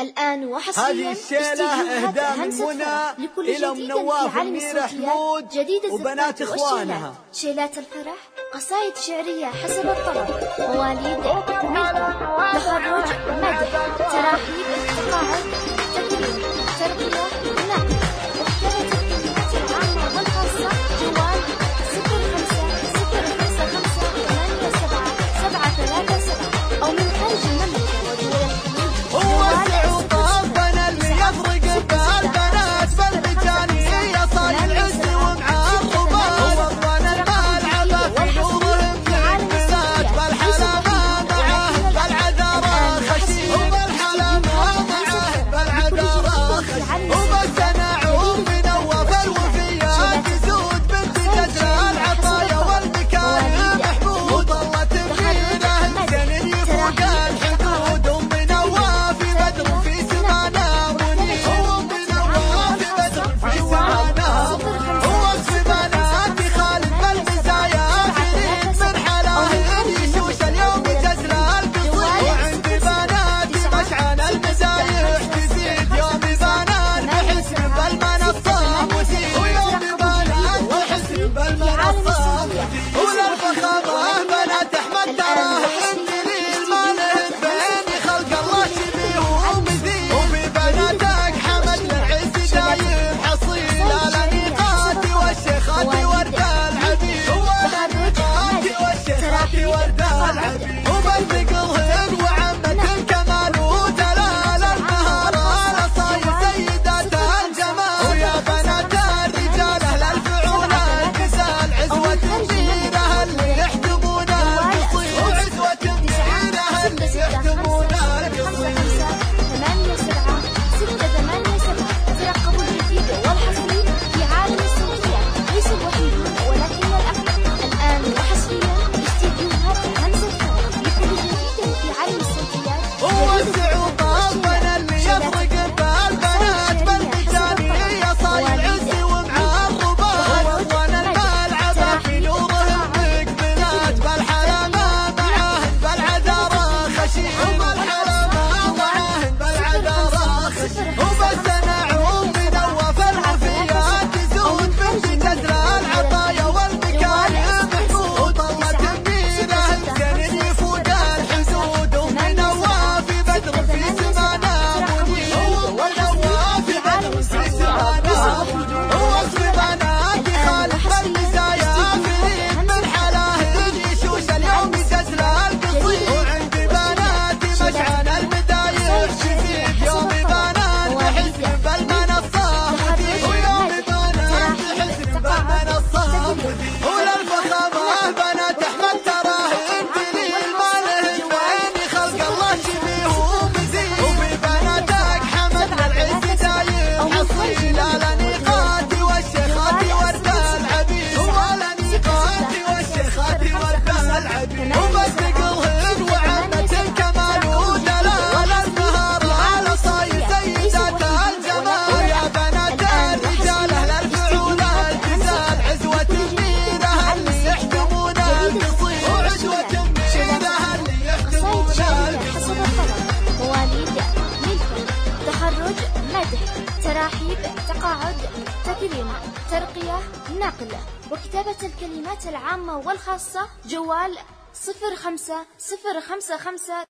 الآن وحصريا هذه الشيلة إهداء من منى إلى منواف منير حمود وبنات إخوانها. شيلات الفرح قصائد شعرية حسب الطلب، مواليد ملك، تخرج مدح، تراحيب تقاعد تكريم ترقية نقل، واختارت الكلمات العامة والخاصة جوال 0555877737 أو من خارج المملكة ودول الخليج. هو السعود طبنا اللي يفرق بالبنات بالمجانية صاير العز ومعاه الرباط، وطن الملعبة في نورهم للبنات بالحلمة معاه بالعذارى خشيم، وبالحلمة معاه بالعذارى خشيم، وبالتنعم منوف الوفيات يزود بنت جدر العطايا والمكارم محمود، ظلت بمينه الجنين يفوق الحدود، ام نواف بدر في سمانه منير، ام نواف بدر في سمانه، ووصف بنات خالد بالمزايا فريد من حلاهن يشوش اليوم جزل القصيد، وعند بناتي مشعل المزايح تزيد يوم بنان بحسن بالمنصة مثير، ويوم بنان بحسن بالمنصة مثير، وللفخامة بنات احمد تراهن دليل ما لهن بين خلق الله شبيه ومثيل، وفي بناتك حمد للعز دايم حصيل الانيقات والشيخات ورد العبيد، والانيقات والشيخات ورد العبيد، وبالثقلهن وعمة الكمال ودلال المهارة لصاير سيدات الجمال، ويا بنات الرجال اهل الفعول الجزال عزوة الدينه اللي يحتمون القصير، وعزوة الدينه اللي يحتمون القصير. 876 ترقبوا الجديد والحصري في عالم الصوتيات، ليس الوحيدون ولكن الأكثر. الآن وحصريا باستديوهات همسة فرح لكل جديد في عالم الصوتيات. هو السعود طبنا اللي يفرق بالبنات بالمجانية صاير عز ومعاه الرباط، وطن الملعبة في نورهم مقبلات بالحلمة معاهن بالعذارى خشيم، وبالحلمة معاهن بالعذارى خشيم، وبالتنعم منوف الوفيات يزود بنت جدر العطايا والمكارم محمود، ظلت بمينه الجنين يفوق الحدود، ام نواف بدر في سمانه منير، ام نواف بدر في سمانه، ووصف بنات خالد بالمزايا فريد من حلاهن يشوش اليوم جزل القصيد، وعند بناتي مشعل المدايح تزيد يوم بنان بحسن بالمنصة مثير، ويوم بنان بحسن بالمنصة مثير، وللفخامة بنات احمد تراهن دليل ما لهن بين خلق الله شبيه ومثيل، وفي بناتك حمد للعز دايم حصيل الانيقات والشيخات ورد العبيد، والانيقات والشيخات ورد العبيد، وبالثقلهن وعمة الكمال ودلال المهارة لصاير سيدات الجمال، ويا بنات الرجال اهل الفعول الجزال عزوة الدينه اللي يحتمون القصيد، وعزوة الدينه اللي يحتمون قصائد شعرية حسب القصيد. الطلب، مواليد ملك، تخرج مدح، تراحيب تقاعد تكريم ترقية نقل، وكتابة الكلمات العامة والخاصة جوال 0555